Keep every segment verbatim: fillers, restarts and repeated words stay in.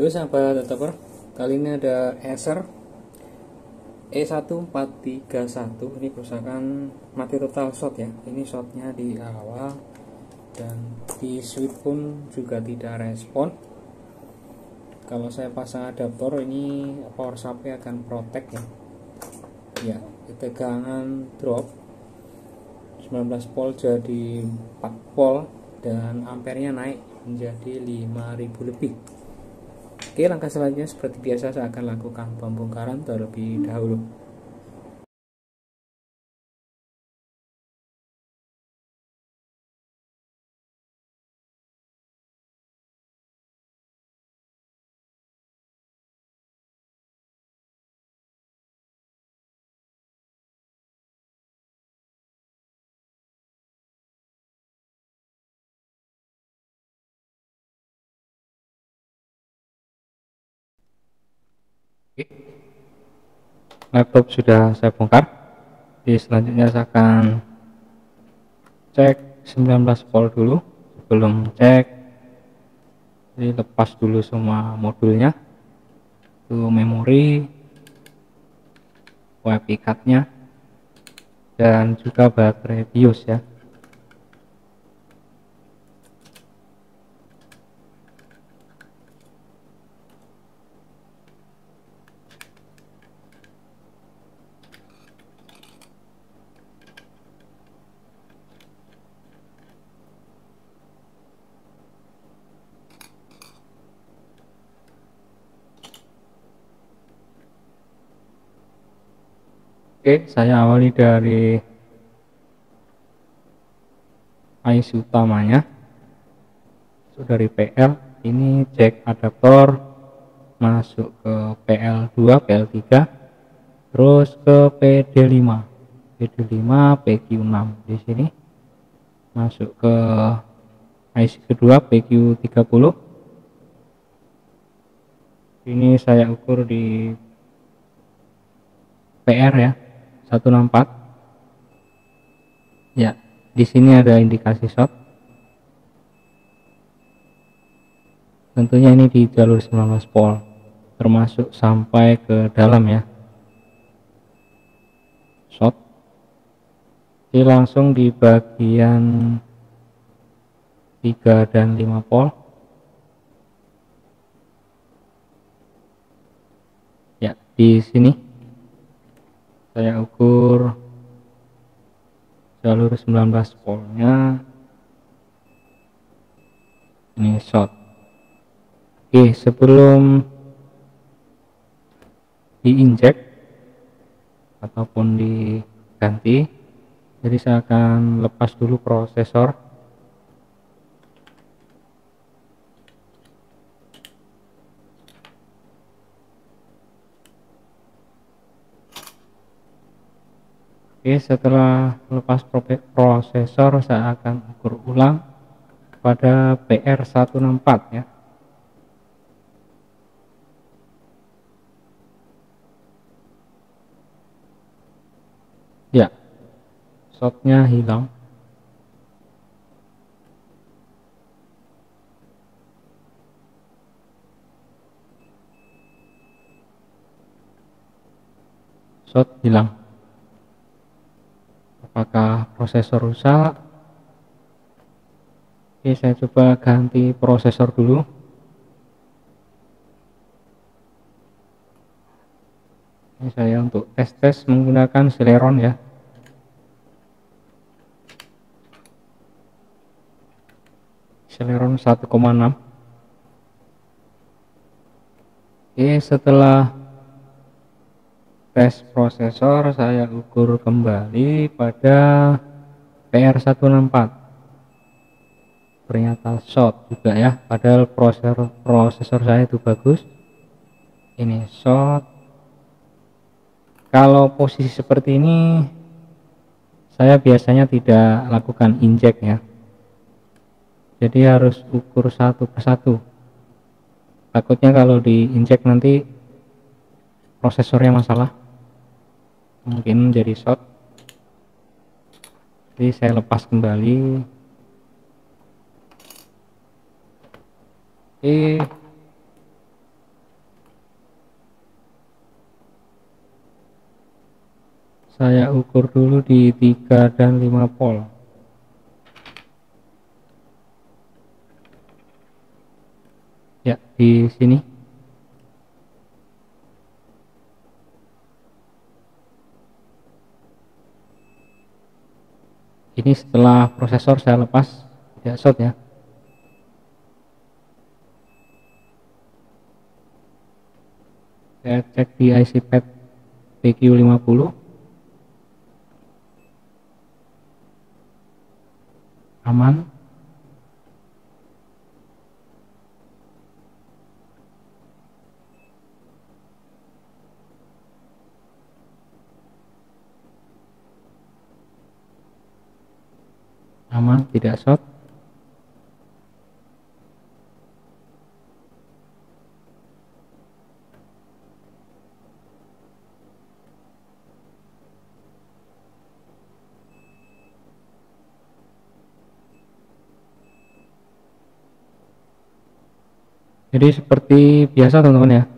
Halo sahabat developer, kali ini ada Acer E satu empat tiga satu. Ini kerusakan mati total shot ya. Ini shotnya di awal dan di switch pun juga tidak respon. Kalau saya pasang adaptor ini power supply akan protect ya. Ya, tegangan drop sembilan belas volt jadi empat volt dan ampernya naik menjadi lima ribu lebih. Oke, langkah selanjutnya seperti biasa saya akan lakukan pembongkaran terlebih dahulu. Oke, laptop sudah saya bongkar. Jadi selanjutnya saya akan cek sembilan belas volt dulu. Sebelum cek, jadi lepas dulu semua modulnya, itu memori, wifi cardnya, dan juga baterai BIOS ya. Oke, saya awali dari I C utamanya. So, dari P L ini jack adaptor masuk ke P L dua, P L tiga, terus ke P D lima, P D lima, P Q enam. Di sini masuk ke I C kedua P Q tiga puluh. Ini saya ukur di P R ya, seratus enam puluh empat. Ya, di sini ada indikasi short. Tentunya ini di jalur sembilan belas volt, termasuk sampai ke dalam ya. Short. Jadi langsung di bagian tiga dan lima volt. Ya, di sini saya ukur jalur sembilan belas voltnya. Ini short. Oke, sebelum diinjek ataupun diganti, jadi saya akan lepas dulu prosesor. Oke, setelah lepas prosesor saya akan ukur ulang pada P R seratus enam puluh empat ya. Ya, shotnya hilang. Shot hilang. Apakah prosesor rusak? Oke, saya coba ganti prosesor dulu. Ini saya untuk tes-tes menggunakan Celeron ya. Celeron satu koma enam. Oke, setelah tes prosesor saya ukur kembali pada P R seratus enam puluh empat. Ternyata short juga ya, padahal prosesor prosesor saya itu bagus. Ini short. Kalau posisi seperti ini saya biasanya tidak lakukan injek ya, jadi harus ukur satu persatu. Takutnya kalau diinjek nanti prosesornya masalah, mungkin menjadi short. Jadi saya lepas kembali. Oke, Saya ukur dulu di tiga dan lima volt. Ya, di sini. Ini setelah prosesor saya lepas, tidak short ya. Saya cek di I C pad P Q lima puluh. Aman. Aman, tidak short. Jadi seperti biasa teman-teman ya,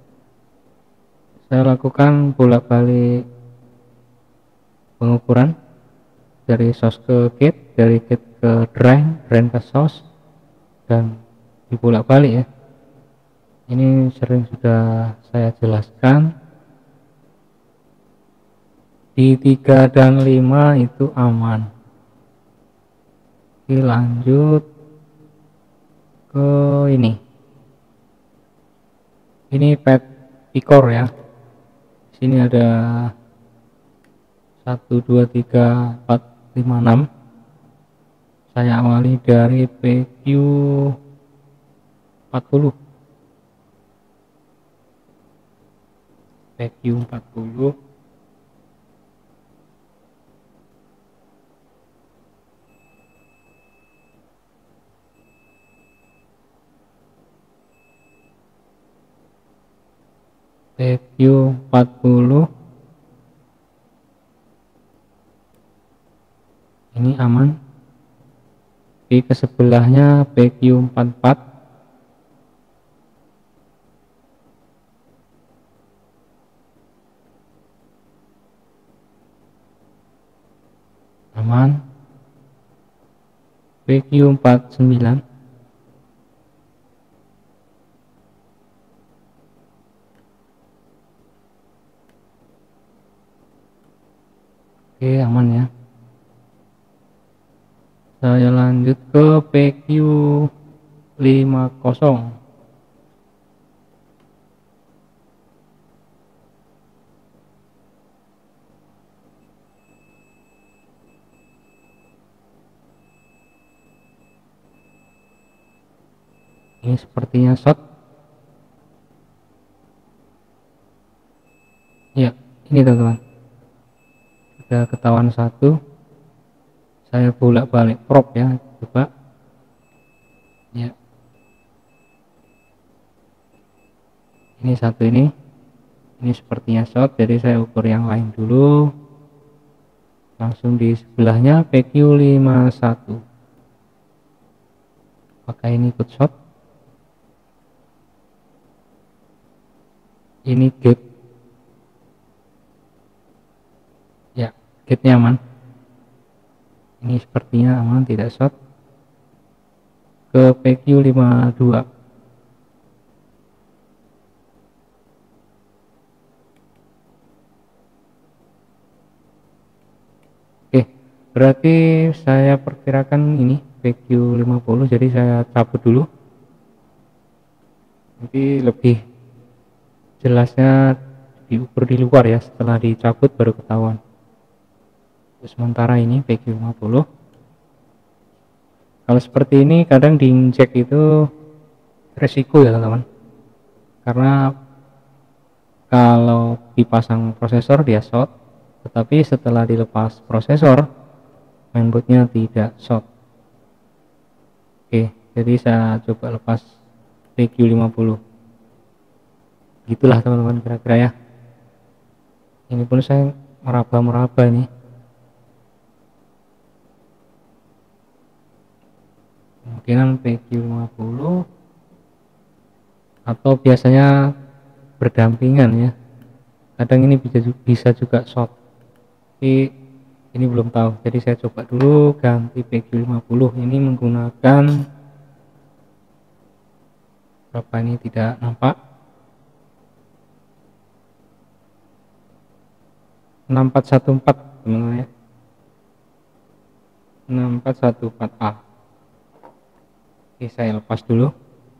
saya lakukan bolak-balik pengukuran dari source ke gate, dari gate ke drain, drain ke source, dan dibolak-balik ya. Ini sering sudah saya jelaskan. Di tiga dan lima itu aman. Oke, lanjut ke ini. Ini pad Picor ya. Sini ada satu dua tiga empat lima enam. Saya awali dari P Q empat puluh. P Q empat puluh. P Q empat puluh. Ini aman. Di ke sebelahnya P Q empat puluh empat. Aman. P Q empat puluh sembilan. Oke, aman ya. Saya lanjut ke P Q lima puluh. Ini sepertinya short. Ya, ini teman-teman. Sudah ketahuan satu. Saya bolak-balik probe ya, coba. Ya. Ini satu ini. Ini sepertinya short, jadi saya ukur yang lain dulu. Langsung di sebelahnya P Q lima puluh satu. Apakah ini ikut short? Ini gate. Ya, gate-nya aman. Ini sepertinya aman, tidak short. Ke P Q lima puluh dua. Oke, berarti saya perkirakan ini P Q lima puluh, jadi saya cabut dulu. Nanti lebih jelasnya diukur di luar ya, setelah dicabut baru ketahuan. Sementara ini P Q lima puluh. Kalau seperti ini kadang diinjek itu resiko ya teman-teman, karena kalau dipasang prosesor dia short, tetapi setelah dilepas prosesor mainboardnya tidak short. Oke, jadi saya coba lepas P Q lima puluh. Gitulah teman-teman kira-kira ya. Ini pun saya meraba-meraba ini. Kemungkinan P Q lima puluh atau biasanya berdampingan ya. Kadang ini bisa bisa juga short. tapi ini belum tahu, jadi saya coba dulu ganti P Q lima puluh. Ini menggunakan berapa, ini tidak nampak, enam empat satu empat teman-teman ya, enam empat satu empat A. Oke, saya lepas dulu.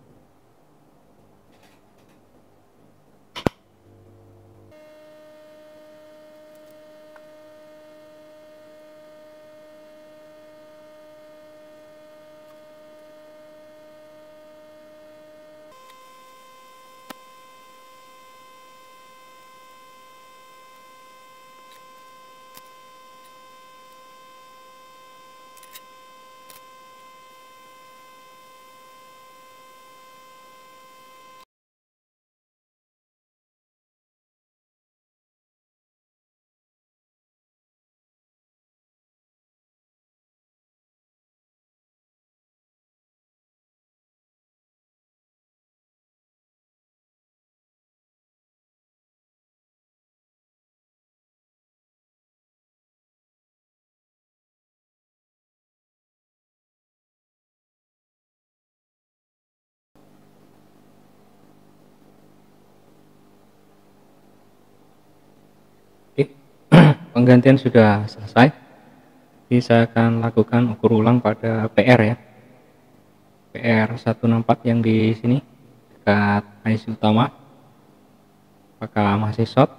Oke, penggantian sudah selesai. Jadi saya akan lakukan ukur ulang pada P R ya. P R seratus enam puluh empat yang di sini dekat I C utama. Apakah masih short?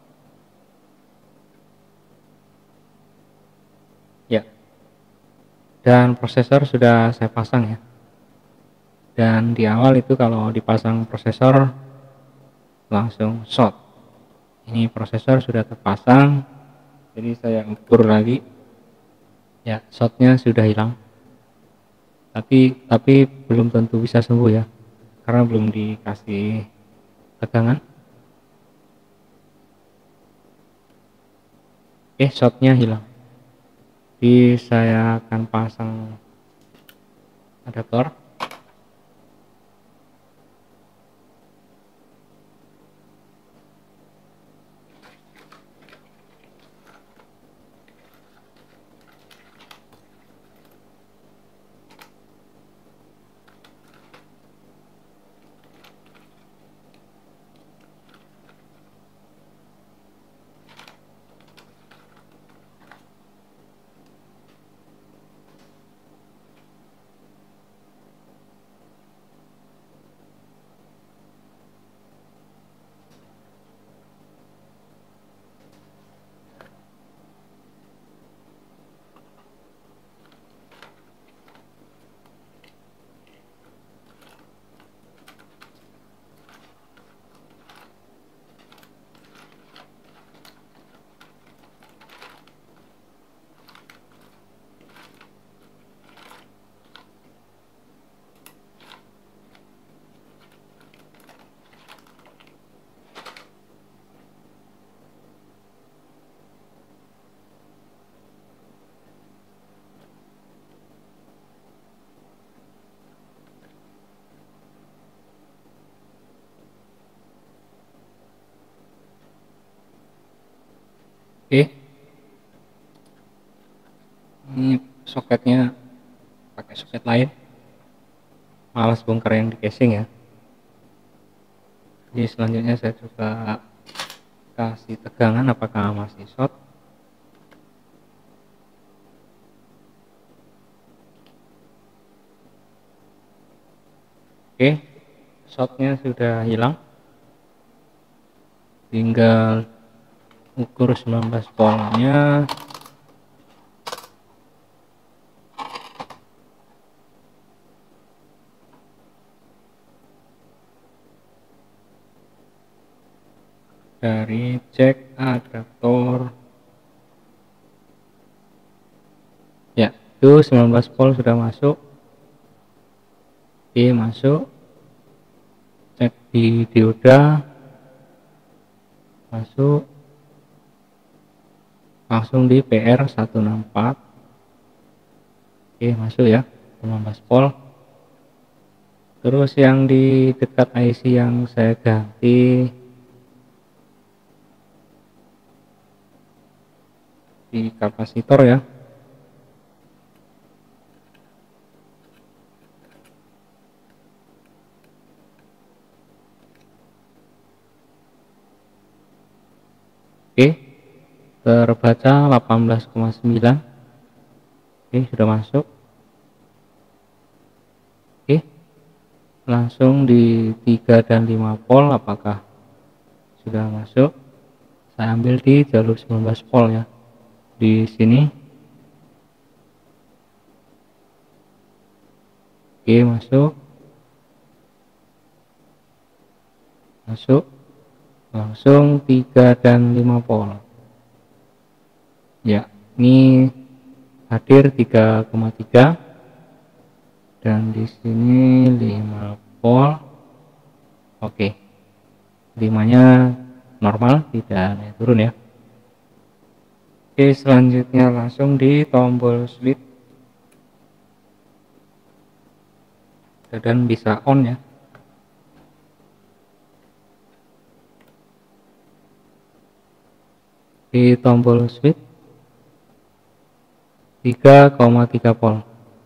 Ya. Dan prosesor sudah saya pasang ya. Dan di awal itu kalau dipasang prosesor langsung short. Ini prosesor sudah terpasang, jadi saya ukur lagi. Ya, shortnya sudah hilang. Tapi tapi belum tentu bisa sembuh ya, karena belum dikasih tegangan. Oke, shortnya hilang. Jadi saya akan pasang adaptor. Oke, ini soketnya pakai soket lain, malas bongkar yang di casing ya. Jadi selanjutnya saya coba kasih tegangan apakah masih short. Oke, shortnya sudah hilang, tinggal ukur sembilan belas voltnya. Dari cek adaptor ya, itu sembilan belas volt sudah masuk. Oke, masuk. Cek di dioda, masuk. Langsung di P R seratus enam puluh empat. Oke, masuk ya, sembilan belas volt. Terus yang di dekat I C yang saya ganti, di kapasitor ya. Oke, terbaca delapan belas koma sembilan. Oke, sudah masuk. Oke, langsung di tiga dan lima volt, apakah sudah masuk? Saya ambil di jalur sembilan belas volt ya, di sini. Oke, masuk masuk langsung tiga dan lima volt ya. Ini hadir tiga koma tiga dan di sini lima volt. Oke, lima nya normal, tidak naik turun ya. Oke, selanjutnya langsung di tombol switch dan bisa on ya. Di tombol switch tiga koma tiga volt.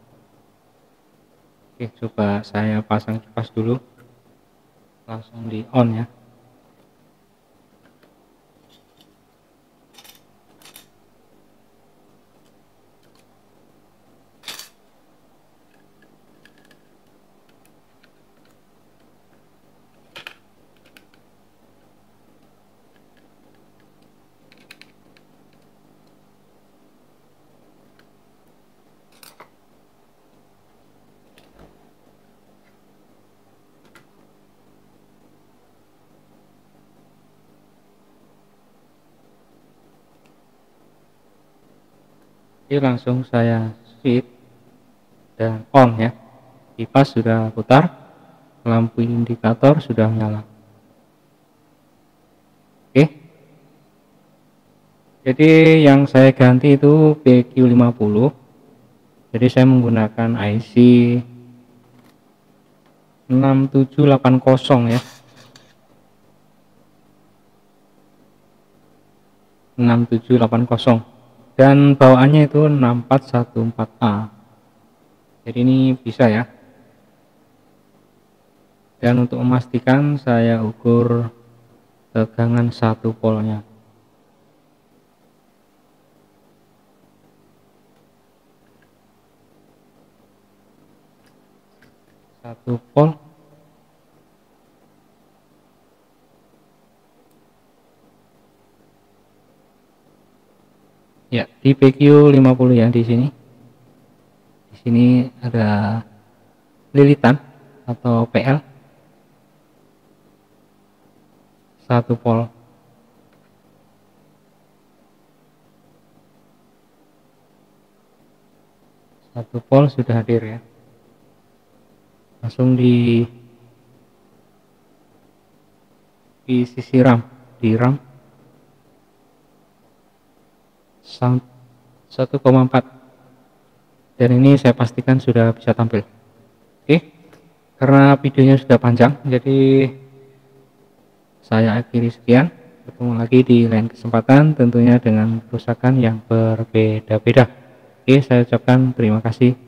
Oke, coba saya pasang kipas dulu, langsung di on ya. Oke, langsung saya switch dan on ya. Kipas sudah putar, lampu indikator sudah nyala. Oke, jadi yang saya ganti itu P Q lima puluh. Jadi saya menggunakan I C enam tujuh delapan nol ya, enam tujuh delapan nol, dan bawaannya itu enam empat satu empat A. Jadi ini bisa ya. Dan untuk memastikan saya ukur tegangan satu voltnya. Satu volt. Ya, di P Q lima puluh ya, di sini. Di sini ada lilitan atau P L. Satu volt. Satu volt sudah hadir ya. Langsung di di sisi RAM, di RAM sound satu koma empat, dan ini saya pastikan sudah bisa tampil. Oke, karena videonya sudah panjang, jadi saya akhiri sekian. Ketemu lagi di lain kesempatan, tentunya dengan kerusakan yang berbeda-beda. Oke, saya ucapkan terima kasih.